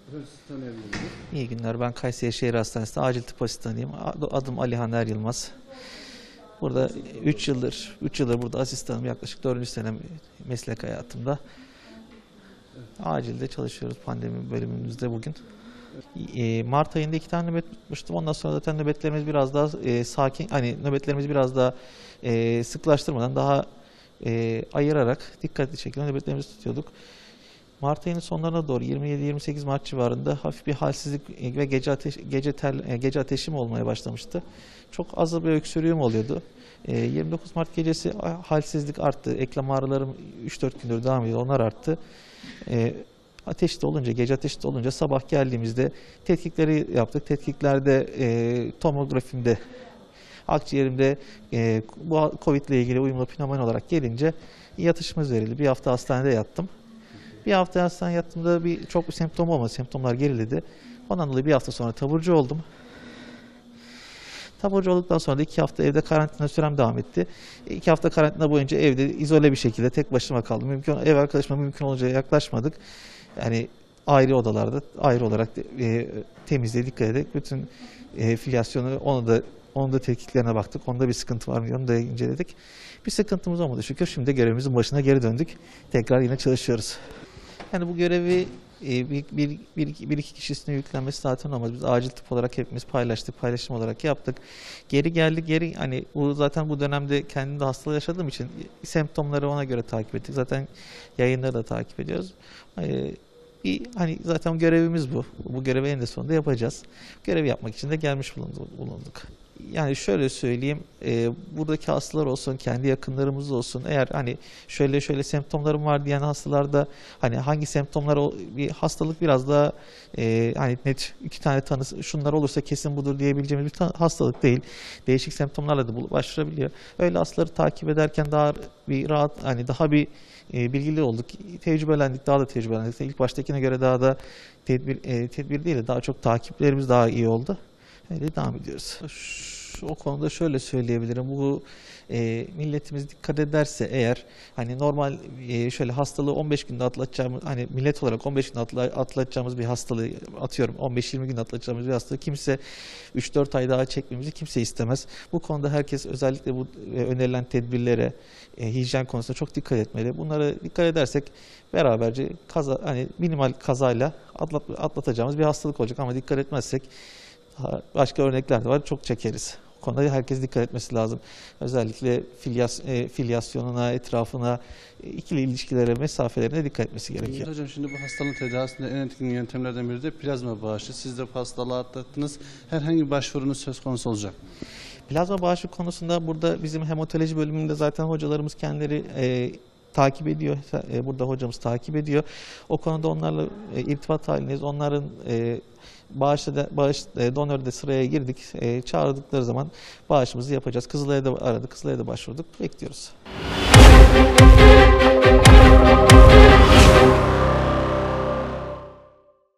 Efendim sizi tanıyabilir miyiz? İyi günler. Ben Kayseri Şehir Hastanesi'nde acil tıp asistanıyım. Adım Alihan Er Yılmaz. Burada 3 yıldır burada asistanım. Yaklaşık 4. senem meslek hayatımda. Acilde çalışıyoruz pandemi bölümümüzde bugün. Mart ayında 2 tane nöbet tutmuştum. Ondan sonra zaten nöbetlerimiz biraz daha sakin, hani nöbetlerimizi biraz daha sıklaştırmadan daha ayırarak dikkatli şekilde nöbetlerimizi tutuyorduk. Mart ayının sonlarına doğru 27-28 Mart civarında hafif bir halsizlik ve gece ateşim olmaya başlamıştı. Çok az bir öksürüğüm oluyordu. 29 Mart gecesi halsizlik arttı. Eklem ağrılarım 3-4 gündür devam ediyor. Onlar arttı. Ateş de olunca, gece ateşi de olunca sabah geldiğimizde tetkikleri yaptık. Tetkiklerde tomografimde, akciğerimde bu COVID ile ilgili uyumlu pnömoni olarak gelince yatışımız verildi. Bir hafta hastanede yattım. Bir hafta hastanede yattığımda çok bir semptom olmadı. Semptomlar geriledi. Ondan dolayı bir hafta sonra taburcu oldum. Taburcu olduktan sonra da 2 hafta evde karantina sürem devam etti. 2 hafta karantina boyunca evde izole bir şekilde tek başıma kaldım. Ev arkadaşıma mümkün olunca yaklaşmadık. Yani ayrı odalarda, ayrı olarak temizliğe dikkat ederek bütün filyasyonu, onun da tetkiklerine baktık. Onda bir sıkıntı var mı? Onu da inceledik. Bir sıkıntımız olmadı şükür. Şimdi de görevimizin başına geri döndük. Tekrar yine çalışıyoruz. Yani bu görevi bir iki kişisine yüklenmesi zaten olmaz. Biz acil tıp olarak hepimiz paylaştık, paylaşım olarak yaptık. Geri geldik, hani zaten bu dönemde kendim de hastalığı yaşadığım için semptomları ona göre takip ettik. Zaten yayınları da takip ediyoruz. Hani zaten görevimiz bu. Bu görevi en de sonunda yapacağız. Görevi yapmak için de gelmiş bulunduk. Yani şöyle söyleyeyim, buradaki hastalar olsun, kendi yakınlarımız olsun, eğer hani şöyle semptomlarım var diyen hastalarda hani hangi semptomlar, bir hastalık biraz daha hani net 2 tane tanısı şunlar olursa kesin budur diyebileceğimiz bir hastalık değil. Değişik semptomlarla da başvurabiliyor. Öyle hastaları takip ederken daha bir rahat, hani daha bir bilgili olduk, tecrübelendik, daha da tecrübelendik. İlk baştakine göre daha da tedbir değil de daha çok takiplerimiz daha iyi oldu. Öyle devam ediyoruz. O konuda şöyle söyleyebilirim. Bu milletimiz dikkat ederse eğer, hani normal şöyle hastalığı 15 günde atlatacağımız, hani millet olarak 15 günde atlatacağımız bir hastalığı, atıyorum 15-20 günde atlatacağımız bir hastalığı kimse 3-4 ay daha çekmemizi kimse istemez. Bu konuda herkes özellikle bu önerilen tedbirlere, hijyen konusunda çok dikkat etmeli. Bunlara dikkat edersek beraberce hani minimal kazayla atlatacağımız bir hastalık olacak, ama dikkat etmezsek başka örnekler de var, çok çekeriz. Bu konuda herkes dikkat etmesi lazım. Özellikle filyasyonuna, etrafına, ikili ilişkilere, mesafelerine dikkat etmesi gerekiyor. Hocam şimdi bu hastalığın tedavisinde en etkili yöntemlerden biri de plazma bağışı. Siz de bu hastalığı atlattınız. Herhangi bir başvurunuz söz konusu olacak mı? Plazma bağışı konusunda burada bizim hematoloji bölümünde zaten hocalarımız kendileri takip ediyor. Burada hocamız takip ediyor. O konuda onlarla irtibat halindeyiz. Onların bağış donörü de sıraya girdik. Çağırdıkları zaman bağışımızı yapacağız. Kızılay'a da aradık. Kızılay'a da başvurduk. Bekliyoruz.